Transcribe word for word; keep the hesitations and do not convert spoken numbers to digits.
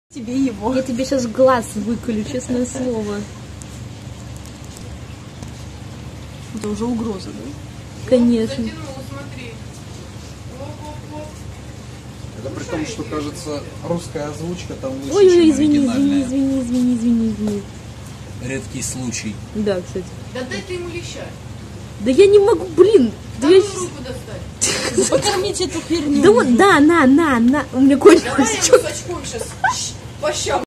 Тебе его. Я тебе сейчас глаз выколю, честное слово. Это уже угроза, да? Конечно. Затянул, смотри. Это при том, что, кажется, русская озвучка там лучше, Ой, ой, чем извини, извини, оригинальная. извини, извини, извини, извини. Редкий случай. Да, кстати. Да дай ты ему леща. Да я не могу, блин. Да, Дай я ему щас- руку достать. Покормите эту херню. да вот, да, на, на, на. У меня кончилось. Давай я ему с очком сейчас по щам.